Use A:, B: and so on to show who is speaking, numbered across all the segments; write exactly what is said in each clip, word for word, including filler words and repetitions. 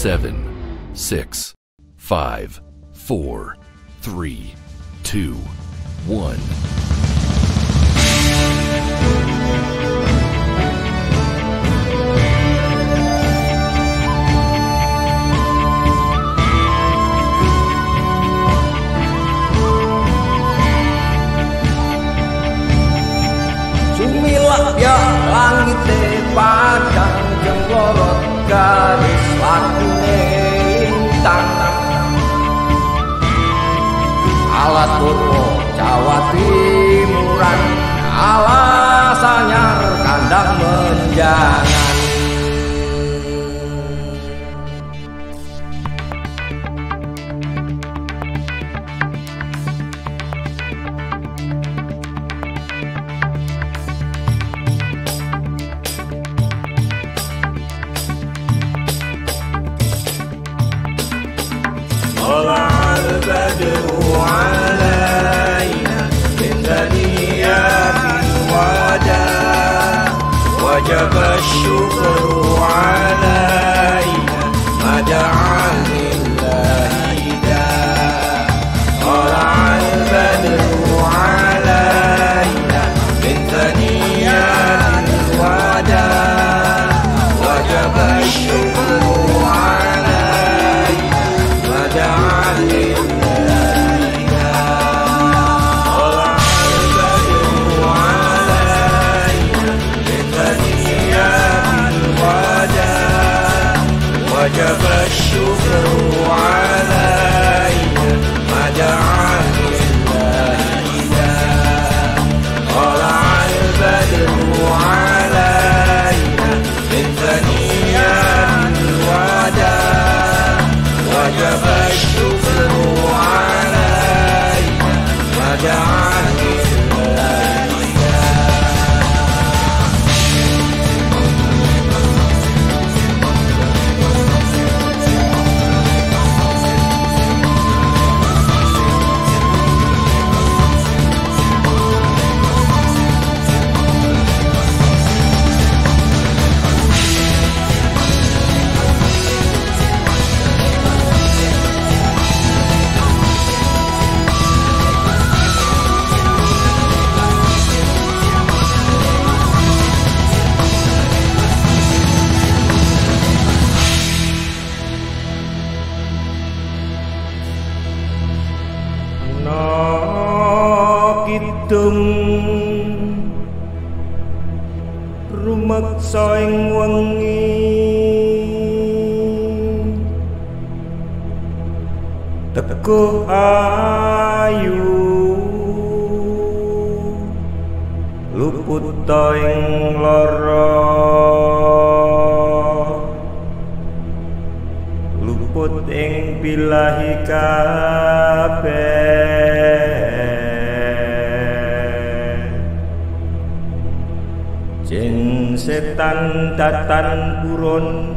A: seven, six, five, four, three, two, one.
B: Sumilah ya langit padang jemlorot garis lakune lintang. Alas Purwo Jawa Timuran, alas anyar kandang menjangan.
C: طلع البدر علينا من ثنيات الوداع وجب الشكر علينا ما دعا لله داع. طلع البدر علينا من ثنيات الوداع وجب الشكر علينا ما دعا لله داع. طلع البدر علينا من ثنيات الوداع وجب الشكر علينا ما دعا لله داع. طلع البدر علينا من ثنيات الوداع وجب الشكر علينا ما دعا لله
D: kidung rumeksa ing wengi teguh ayu luput ing lara luput ing bilahi kabeh jin setan datan purun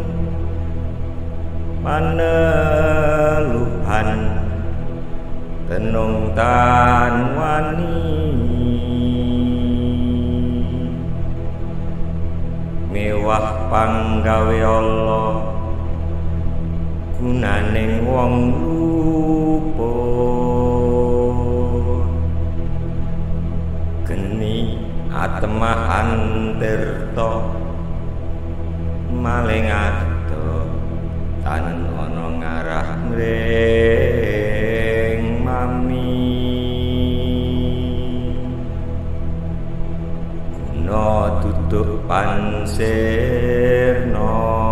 D: maneluhan tenung tan wani mewah panggawe Allah gunaning wong luput geni atemahan tirta maling adoh tan ana ngarah mring mami guna duduk pansirna